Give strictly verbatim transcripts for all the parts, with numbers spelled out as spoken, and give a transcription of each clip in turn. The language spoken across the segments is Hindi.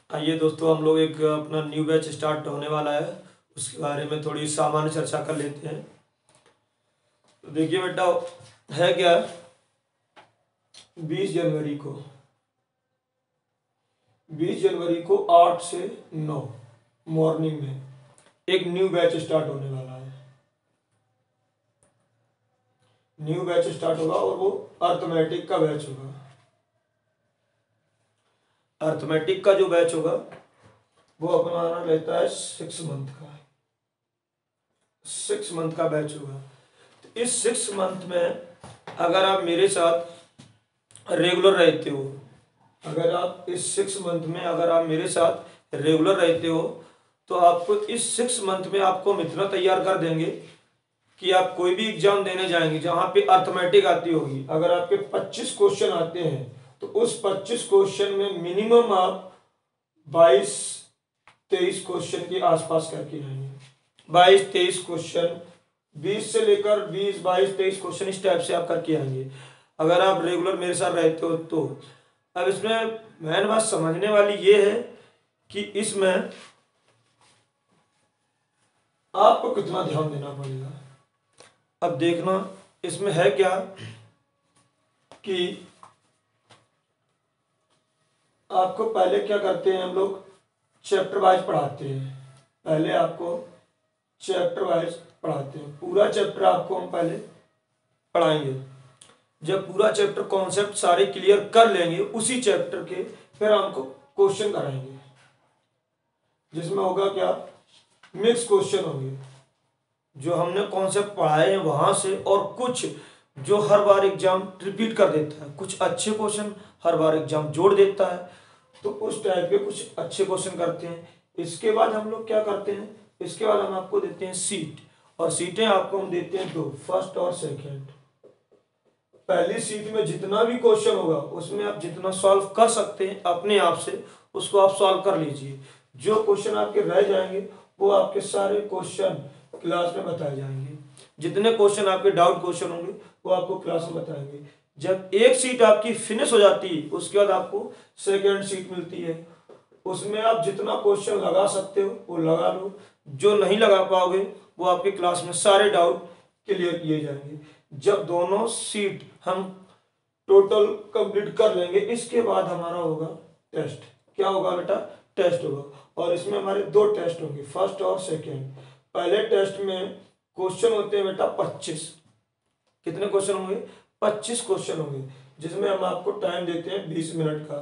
आइए दोस्तों, हम लोग एक अपना न्यू बैच स्टार्ट होने वाला है, उसके बारे में थोड़ी सामान्य चर्चा कर लेते हैं। तो देखिए बेटा, है क्या, बीस जनवरी को बीस जनवरी को आठ से नौ मॉर्निंग में एक न्यू बैच स्टार्ट होने वाला है। न्यू बैच स्टार्ट होगा और वो अर्थमेटिक का बैच होगा। अर्थमेटिक का जो बैच होगा वो अपना लेता है सिक्स मंथ का सिक्स मंथ का बैच होगा। तो इस सिक्स मंथ में अगर आप मेरे साथ रेगुलर रहते हो अगर आप इस सिक्स मंथ में अगर आप मेरे साथ रेगुलर रहते हो तो आपको इस सिक्स मंथ में आपको हम इतना तैयार कर देंगे कि आप कोई भी एग्जाम देने जाएंगे जहां पे अर्थमेटिक आती होगी, अगर आपके पच्चीस क्वेश्चन आते हैं तो उस पच्चीस क्वेश्चन में मिनिमम आप बाईस तेईस क्वेश्चन के आसपास करके आएंगे। बाईस तेईस क्वेश्चन, बीस से लेकर बीस बाईस तेईस क्वेश्चन इस टाइप से आप करके आएंगे अगर आप रेगुलर मेरे साथ रहते हो तो। अब इसमें मेन बात समझने वाली ये है कि इसमें आपको कितना ध्यान देना पड़ेगा। अब देखना, इसमें है क्या कि आपको पहले क्या करते हैं, हम लोग चैप्टर वाइज पढ़ाते हैं। पहले आपको चैप्टर वाइज पढ़ाते हैं, पूरा चैप्टर आपको हम पहले पढ़ाएंगे। जब पूरा चैप्टर कॉन्सेप्ट सारे क्लियर कर लेंगे उसी चैप्टर के फिर हमको क्वेश्चन कराएंगे, जिसमें होगा क्या, मिक्स क्वेश्चन होंगे जो हमने कॉन्सेप्ट पढ़ाए हैं वहां से, और कुछ जो हर बार एग्जाम रिपीट कर देता है, कुछ अच्छे क्वेश्चन हर बार एग्जाम जोड़ देता है, तो उस टाइप के कुछ अच्छे क्वेश्चन करते हैं। इसके बाद हम लोग क्या करते हैं, इसके बाद हम आपको देते हैं सीट, और सीटें आपको हम देते हैं दो, फर्स्ट और सेकंड। पहली सीट में जितना भी क्वेश्चन होगा उसमें आप जितना सॉल्व कर सकते हैं अपने आप से उसको आप सॉल्व कर लीजिए। जो क्वेश्चन आपके रह जाएंगे वो आपके सारे क्वेश्चन क्लास में बताए जाएंगे। जितने क्वेश्चन आपके डाउट क्वेश्चन होंगे वो आपको क्लास में बताएंगे। जब एक सीट आपकी फिनिश हो जाती है उसके बाद आपको सेकेंड सीट मिलती है, उसमें आप जितना क्वेश्चन लगा सकते हो वो लगा लो, जो नहीं लगा पाओगे वो आपके क्लास में सारे डाउट क्लियर किए जाएंगे। जब दोनों सीट हम टोटल कंप्लीट कर लेंगे इसके बाद हमारा होगा टेस्ट। क्या होगा बेटा, टेस्ट होगा, और इसमें हमारे दो टेस्ट होंगे, फर्स्ट और सेकेंड। पहले टेस्ट में क्वेश्चन होते हैं बेटा पच्चीस। कितने क्वेश्चन होंगे, पच्चीस क्वेश्चन होंगे, जिसमें हम आपको टाइम देते हैं बीस मिनट का।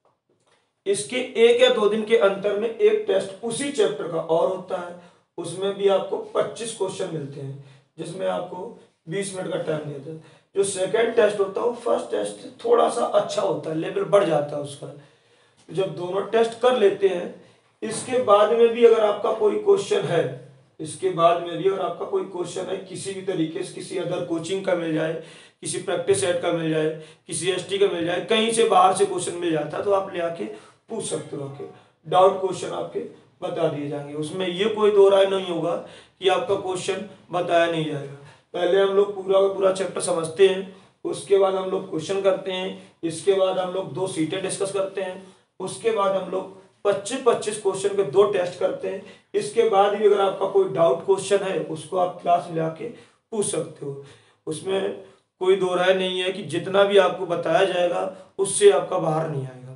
इसके एक या दो दिन के अंतर में एक टेस्ट उसी चैप्टर का और होता है, उसमें भी आपको पच्चीस क्वेश्चन मिलते हैं जिसमें आपको बीस मिनट का टाइम देता है। जो सेकंड टेस्ट होता है वो फर्स्ट टेस्ट थोड़ा सा अच्छा होता है, लेवल बढ़ जाता है उसका। जब दोनों टेस्ट कर लेते हैं इसके बाद में भी अगर आपका कोई क्वेश्चन है इसके बाद में भी अगर आपका कोई क्वेश्चन है किसी भी तरीके से, किसी अदर कोचिंग का मिल जाए, किसी प्रैक्टिस सेट का मिल जाए, किसी एसटी का मिल जाए, कहीं से बाहर से क्वेश्चन मिल जाता है तो आप ले आके पूछ सकते हो। आके डाउट क्वेश्चन आपके बता दिए जाएंगे, उसमें ये कोई दो राय नहीं होगा कि आपका क्वेश्चन बताया नहीं जाएगा। पहले हम लोग पूरा का पूरा चैप्टर समझते हैं, उसके बाद हम लोग क्वेश्चन करते हैं, इसके बाद हम लोग दो सीटें डिस्कस करते हैं, उसके बाद हम लोग पच्चीस पच्चीस क्वेश्चन के दो टेस्ट करते हैं। इसके बाद भी अगर आपका कोई डाउट क्वेश्चन है उसको आप क्लास में लाके पूछ सकते हो। उसमें कोई दो राय नहीं है कि जितना भी आपको बताया जाएगा उससे आपका बाहर नहीं आएगा।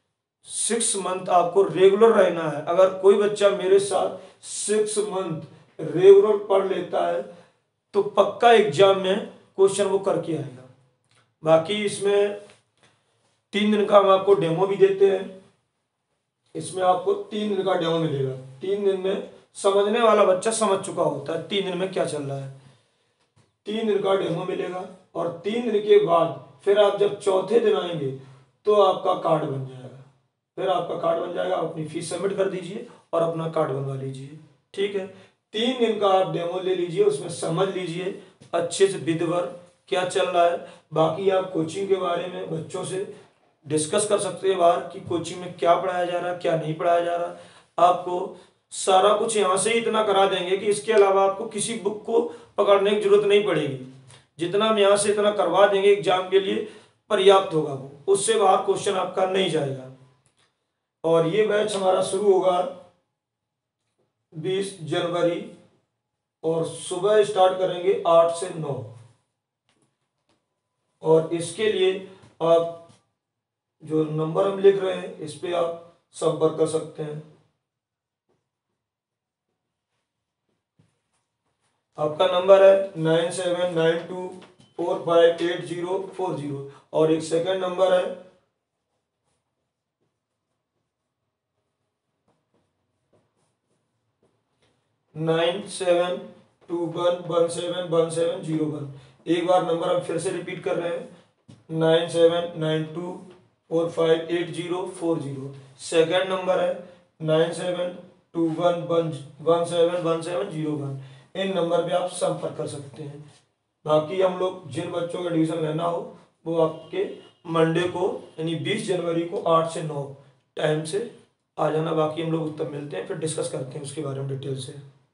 सिक्स मंथ आपको रेगुलर रहना है। अगर कोई बच्चा मेरे साथ सिक्स मंथ रेगुलर पढ़ लेता है तो पक्का एग्जाम में क्वेश्चन वो करके आएगा। बाकी इसमें तीन दिन का हम आपको डेमो भी देते हैं, इसमें आपको तीन दिन का डेमो मिलेगा। तीन दिन में समझने वाला बच्चा समझ चुका होता है तीन दिन में क्या चल रहा है। तीन दिन का डेमो मिलेगा और तीन दिन के बाद फिर आप जब चौथे दिन आएंगे तो आपका कार्ड बन जाएगा। फिर आपका कार्ड बन जाएगा, अपनी फीस सबमिट कर दीजिए और अपना कार्ड बनवा लीजिए। ठीक है, तीन दिन का आप डेमो ले लीजिए, उसमें समझ लीजिए अच्छे से विधिवर क्या चल रहा है। बाकी आप कोचिंग के बारे में बच्चों से डिस्कस कर सकते हैं बाहर कि कोचिंग में क्या पढ़ाया जा रहा है, क्या नहीं पढ़ाया जा रहा। आपको सारा कुछ यहाँ से ही इतना करा देंगे कि इसके अलावा आपको किसी बुक को पकड़ने की जरूरत नहीं पड़ेगी। जितना हम यहाँ से इतना करवा देंगे एग्जाम के लिए पर्याप्त होगा, वो उससे बाहर क्वेश्चन आपका नहीं जाएगा। और ये बैच हमारा शुरू होगा बीस जनवरी और सुबह स्टार्ट करेंगे आठ से नौ। और इसके लिए आप जो नंबर हम लिख रहे हैं इस पे आप संपर्क कर सकते हैं। आपका नंबर है nine seven nine two four five eight zero four zero और एक सेकंड नंबर है nine seven two one one seven one seven zero one. एक बार नंबर हम फिर से रिपीट कर रहे हैं nine seven nine two four five eight zero four zero. Second number है nine seven two one one one seven one seven zero one. इन नंबर पे आप संपर्क कर सकते हैं। बाकी हम लोग जिन बच्चों का एडमिशन लेना हो वो आपके मंडे को यानी बीस जनवरी को आठ से नौ टाइम से आ जाना। बाकी हम लोग तब मिलते हैं, फिर डिस्कस करते हैं उसके बारे में डिटेल से।